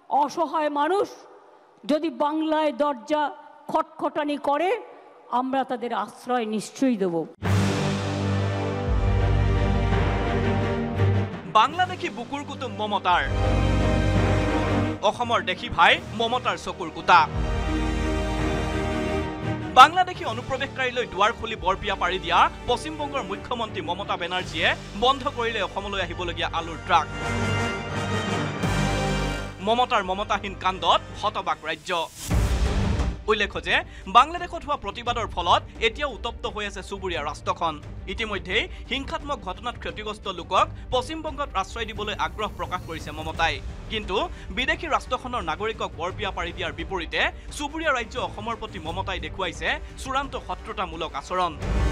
অসহায় মানুষ যদি বাংলায় দরজা খটখটানি করে আমরা তাদের আশ্রয় নিশ্চয়ই দেব। বাংলা দেখি বুকুৰ কুটুম মমতাৰ, অসমৰ দেখি ভাই মমতাৰ চকুৰ কুটা। বাংলা দেখি অনুপ্ৰৱেশকাৰীলৈ দুৱাৰ খুলি বৰপিয়া পাৰি দিয়া পশ্চিমবংগৰ মুখ্যমন্ত্ৰী মমতা বেনাৰ্জীয়ে বন্ধ কৰিলে অসমলৈ আহিবলগীয়া আলুৰ ট্ৰাক। মমতাৰ মমতাহীন কাণ্ডত হতবাক ৰাজ্য। উল্লেখ্য যে বাংলাদেশত হোৱা প্ৰতিবাদৰ ফলত এতিয়াও উত্তপ্ত হৈ আছে চুবুৰীয়া ৰাষ্ট্ৰখন। ইতিমধ্যে হিংসাত্মক ঘটনাত ক্ষতিগ্ৰস্ত লোকক পশ্চিমবংগত আশ্ৰয় দিবলৈ আগ্ৰহ প্ৰকাশ কৰিছে মমতাই। কিন্তু বিদেশী ৰাষ্ট্ৰখনৰ নাগৰিকক বৰপিয়া পাৰি দিয়াৰ বিপৰীতে চুবুৰীয়া ৰাজ্য অসমৰ প্ৰতি মমতাই দেখুৱাইছে চূড়ান্ত শত্ৰুতামূলক আচৰণ।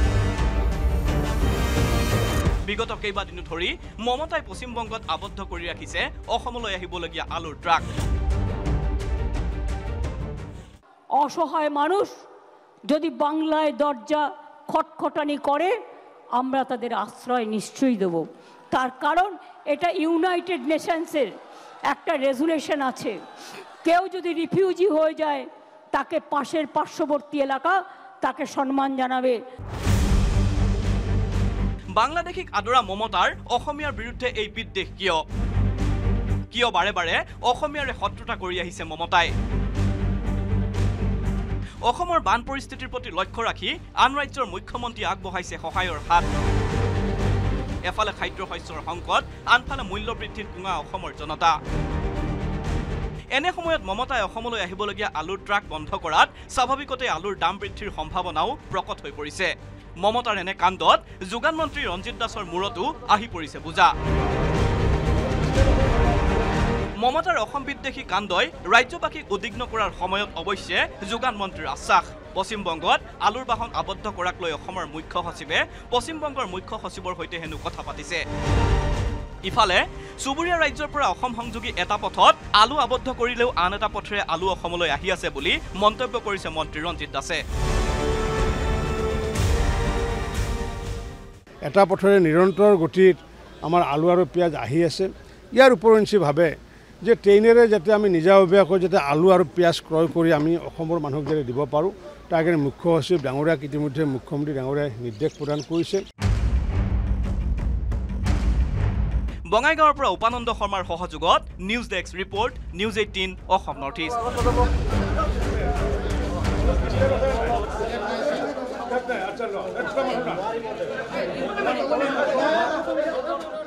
বিগত কেইবাদিনো ধৰি মমতাই পশ্চিমবংগত আবদ্ধ কৰি ৰাখিছে অসমলৈ আহিবলগীয়া আলুৰ ট্ৰাক। অসহায় মানুষ যদি বাংলায় দরজা খটখটানি করে আমরা তাদের আশ্রয় নিশ্চয়ই দেব। তার কারণ এটা ইউনাইটেড নেশনসের একটা রেজুলেশন আছে, কেউ যদি রিফিউজি হয়ে যায় তাকে পাশের পার্শ্ববর্তী এলাকা তাকে সম্মান জানাবে। বাংলাদেশিক আদৰা মমতাৰ অসমীয়াৰ বিৰুদ্ধে এই বিদ্বেষ কিয় বাৰে বাৰে অসমীয়াৰে শত্ৰুতা কৰি আহিছে মমতাই? অসমৰ বান পৰিস্থিতিৰ প্ৰতি লক্ষ্য ৰাখি আন ৰাজ্যৰ মুখ্যমন্ত্ৰী আগবঢ়াইছে সহায়ৰ হাত। এফালে খাদ্য শস্যৰ সংকট, আনফালে মূল্য বৃদ্ধিত কুঙা অসমৰ জনতা। এনে সময়ত মমতাই অসমলৈ আহিবলগীয়া আলুৰ ট্ৰাক বন্ধ কৰাত স্বাভাৱিকতে আলুৰ দাম বৃদ্ধিৰ সম্ভাৱনাও প্ৰকট হৈ পৰিছে। মমতাৰ এনে কাণ্ডত যোগান মন্ত্ৰী ৰঞ্জিত দাসৰ মূৰতো আহি পৰিছে বোজা। মমতাৰ অসম বিদ্বেষী কাণ্ডই ৰাজ্যবাসীক উদ্বিগ্ন কৰাৰ সময়ত অৱশ্যে যোগান মন্ত্ৰীৰ আশ্বাস। পশ্চিমবংগত আলুৰ বাহন আবদ্ধ কৰাক লৈ অসমৰ মুখ্য সচিবে পশ্চিমবংগৰ মুখ্য সচিবৰ সৈতে হেনো কথা পাতিছে। ইফালে চুবুৰীয়া ৰাজ্যৰ পৰা অসম সংযোগী এটা পথত আলু আবদ্ধ কৰিলেও আন এটা পথেৰে আলু অসমলৈ আহি আছে বুলি মন্তব্য কৰিছে মন্ত্ৰী ৰঞ্জিত দাসে। এটা পথৰে নিৰন্তৰ গতিত আমাৰ আলু আৰু পিঁয়াজ আহি আছে। ইয়াৰ উপৰিঞ্চিভাৱে যে ট্ৰেইনেৰে যাতে আমি নিজাববীয়াকৈ যাতে আলু আৰু পিঁয়াজ ক্ৰয় কৰি আমি অসমৰ মানুহক যাতে দিব পাৰোঁ তাৰ কাৰণে মুখ্য সচিব ডাঙৰীয়াক ইতিমধ্যে মুখ্যমন্ত্ৰী ডাঙৰীয়াই নিৰ্দেশ প্ৰদান কৰিছে। বঙাইগাঁৱৰ পৰা উপানন্দ শৰ্মাৰ সহযোগত news desk report, news 18 Assam north east.